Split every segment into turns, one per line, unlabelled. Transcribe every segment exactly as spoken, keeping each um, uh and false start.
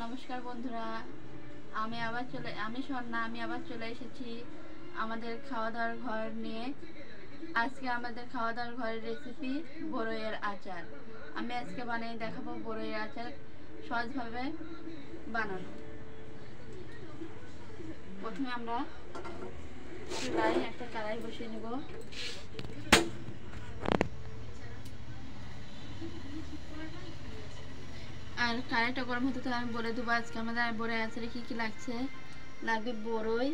নমস্কার বন্ধুরা, আমি আবার চলে আমি স্বর্ণা আমি আবার চলে এসেছি আমাদের খাওয়া দাওয়ার ঘর নিয়ে। আজকে আমাদের খাওয়া দাওয়ার ঘরের রেসিপি বড়ইয়ের আচার। আমি আজকে বানিয়ে দেখাবো বড়ইয়ের আচার সহজভাবে বানানো। প্রথমে আমরা চুলায় একটা কড়াই বসিয়ে নেব। আর কড়াইটা গরম হতে তো আমি বলে দেবো আজকে আমাদের বড়ই আচারে কী কী লাগছে। লাগবে বড়ই,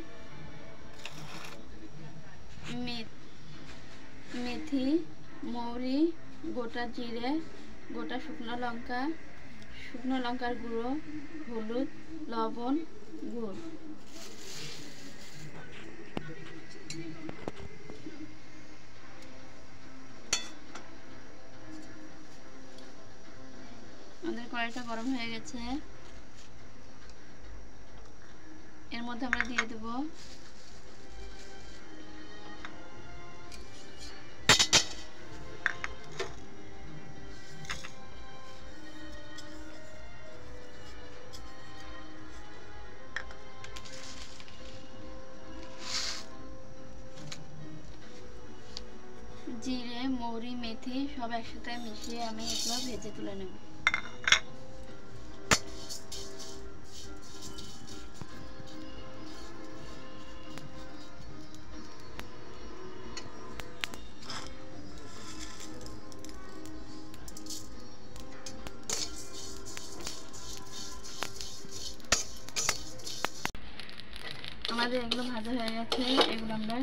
মেথি, মৌরি, গোটা জিরে, গোটা শুকনো লঙ্কা, শুকনো লঙ্কার গুঁড়ো, হলুদ, লবণ, গুড়। আমাদের কড়াইটা গরম হয়ে গেছে, এর মধ্যে আমরা দিয়ে দেব জিরে, মৌরি, মেথি সব একসাথে মিশিয়ে আমি এগুলো ভেজে তুলে নেব। আমাদের এগুলো ভাজা হয়ে গেছে, এগুলো আমরা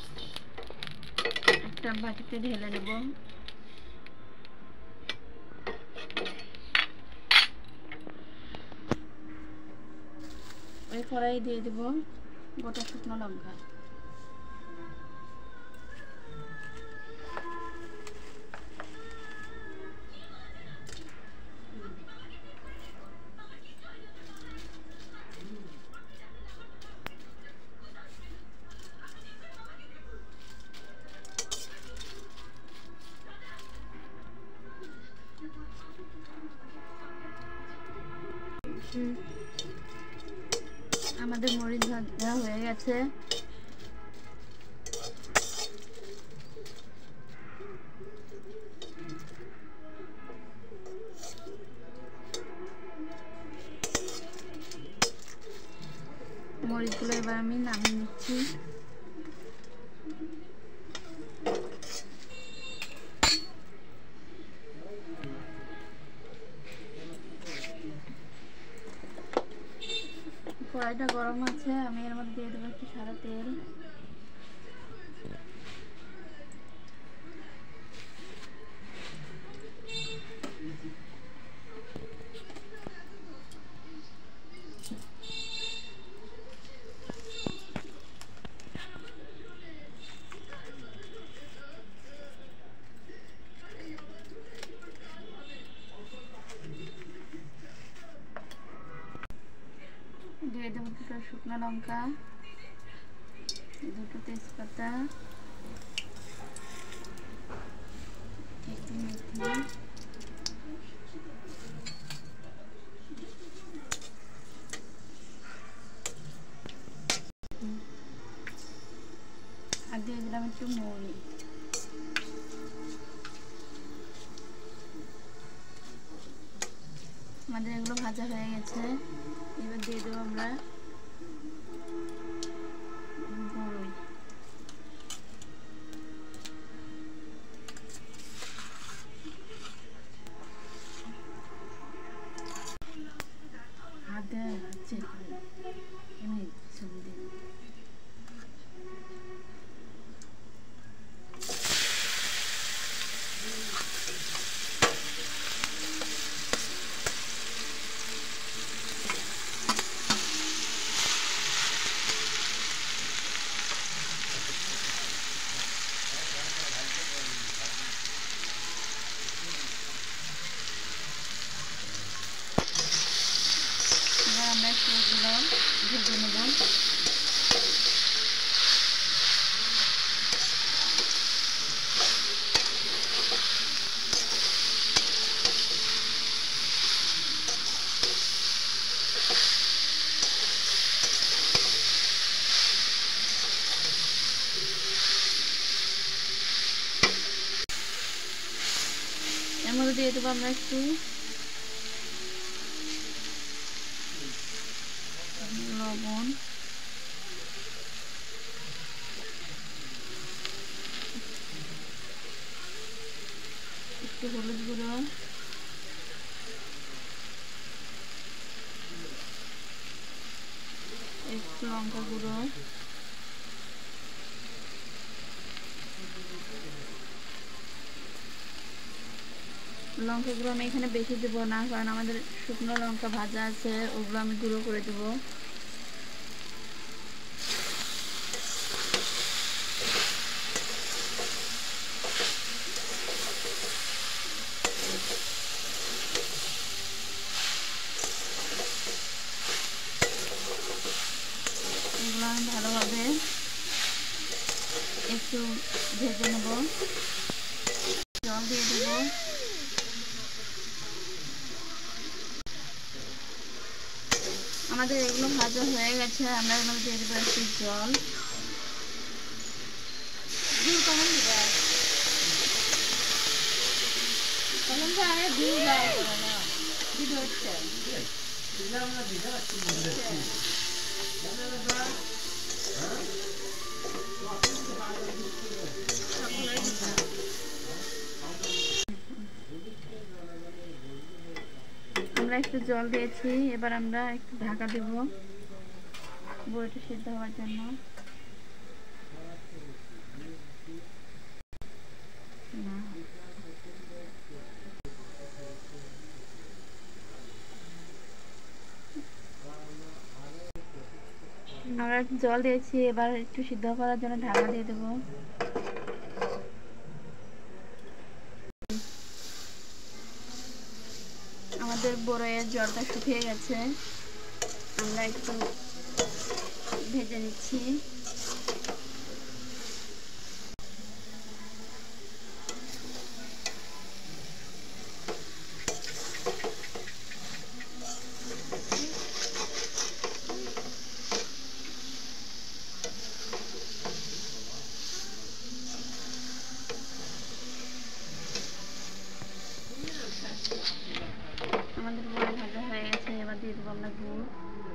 একটা বাটিতে ঢেলে নেব। ওই কড়াই দিয়ে দেব গোটা শুকনো লঙ্কা, আমাদের মরিচ ভাজা হয়ে গেছে। মরিচগুলো এবার আমি নামিয়ে নিচ্ছি। কড়াইটা গরম আছে, আমি এর মধ্যে দিয়ে দেবো একটু সাদা তেল। দিয়ে দেবো দুটো শুকনো লঙ্কা, দুটো তেজপাতা, একটু মেথি, আর দিয়ে দিলাম একটু মৌরি। আমাদের এগুলো ভাজা হয়ে গেছে, এবার দিয়ে দেবো আমরা বড়ই। হাতে হচ্ছে এমনি ছবি দিয়ে আমরা সেগুলো ভেজে নেব। দিয়ে দেবো আমরা একটু লবণ, একটু হলুদ গুঁড়ো, একটু লঙ্কা গুঁড়ো, লঙ্কা গুঁড়ো আমি এখানে বেশি দেবো না, কারণ আমাদের শুকনো লঙ্কা ভাজা আছে, ওগুলো আমি গুঁড়ো করে দেবো। এগুলো আমি ভালোভাবে একটু ভেজে নেব, জল দিয়ে দেবো। আমাদের এগুলো ভাজা হয়ে গেছে, আমরা এগুলো দিয়ে দেবো একটু জল। আমরা একটু জল দিয়েছি, এবার আমরা একটু ঢাকা দেব বড়িটা সিদ্ধ হওয়ার জন্য। আমরা একটু জল দিয়েছি, এবার একটু সিদ্ধ করার জন্য ঢাকা দিয়ে দেবো। আমাদের বড়ইয়ের জলটা শুকিয়ে গেছে, আমরা একটু ভেজে নিচ্ছি। আমাদের বড়ি ভাজা হয়ে গেছে, এবার দিয়ে দেবো আমরা গুড়।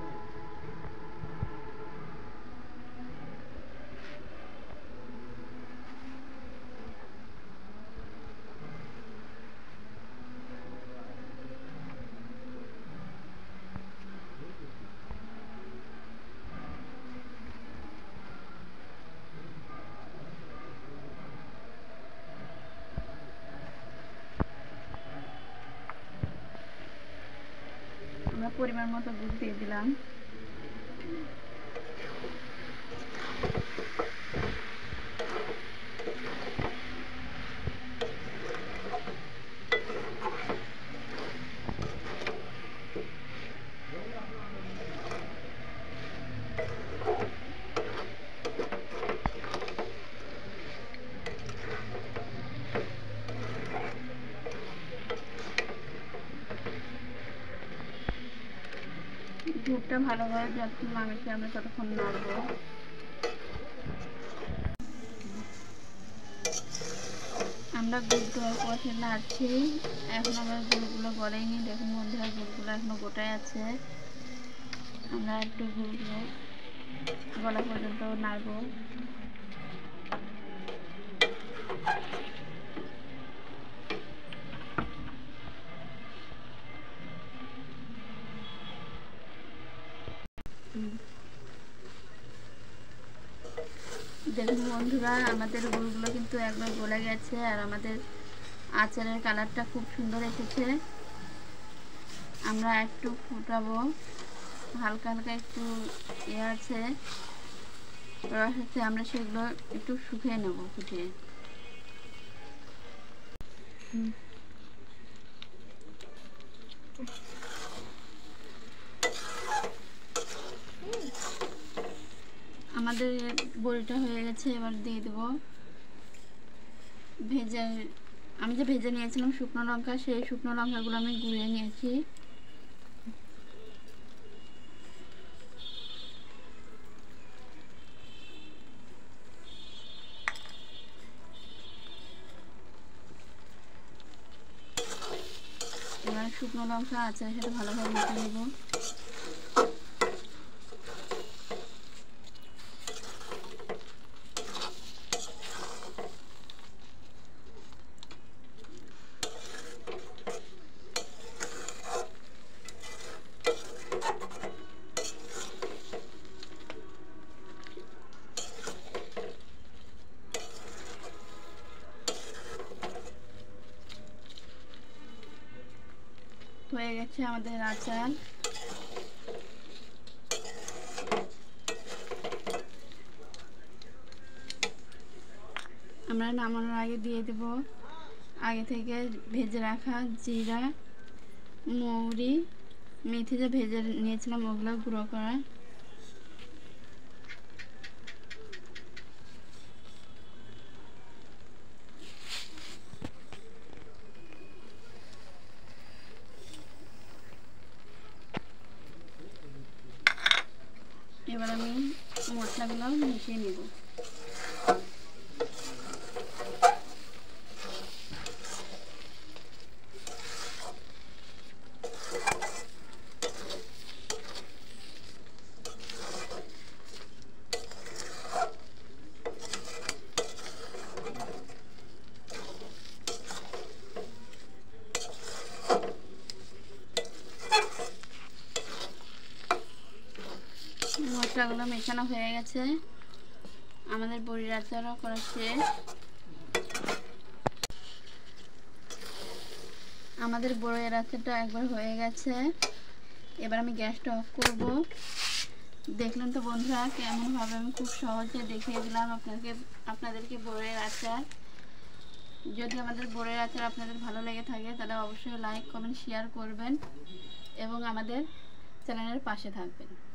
আমরা পরিমাণ মতো দুধ দিয়ে দিলাম। দুধটা ভালোভাবে যতক্ষণ না মিশে আমরা ততক্ষণ নাড়বো। আমরা দুধ দেওয়ার পরে নাড়ছি, এখন আমরা গুড়গুলো গলেইনি, দেখুন বন্ধুরা গুড়গুলো এখনো গোটায় আছে। আমরা একটু গুড়গুলো গলা পর্যন্ত নাড়বো। দেখুন বন্ধুরা আমাদের গুড়গুলো কিন্তু একবার গলে গেছে, আর আমাদের আচারের কালারটা খুব সুন্দর এসেছে। আমরা একটু ফুটাবো, হালকা হালকা একটু ইয়ে আছে রস আছে, আমরা সেগুলো একটু শুকিয়ে নেব ফুটিয়ে। আমাদের বড়িটা হয়ে গেছে, এবার দিয়ে দেবো ভেজে, আমি যে ভেজে নিয়েছিলাম শুকনো লঙ্কা, সেই শুকনো লঙ্কাগুলো আমি গুঁড়িয়ে নিয়েছি। শুকনো লঙ্কা আচারের সাথে ভালোভাবে মেখে নেব। হয়ে গেছে আমাদের আচার। আমরা নামানোর আগে দিয়ে দেব আগে থেকে ভেজে রাখা জিরা, মৌরি, মেথি যে ভেজে নিয়েছিলাম ওগুলো গুঁড়ো করা। এবার আমি মশলাগুলো মিশিয়ে নেব। মশলাগুলো মেশানো হয়ে গেছে, আমাদের বড়ির আচারও করা শেষ। আমাদের বড়ইয়ের আচারটা একবার হয়ে গেছে, এবার আমি গ্যাসটা অফ করব। দেখলেন তো বন্ধুরা কেমনভাবে আমি খুব সহজে দেখিয়ে দিলাম আপনাকে আপনাদেরকে বড়ইয়ের আচার। যদি আমাদের বড়ইয়ের আচার আপনাদের ভালো লেগে থাকে তাহলে অবশ্যই লাইক কমেন্ট শেয়ার করবেন এবং আমাদের চ্যানেলের পাশে থাকবেন।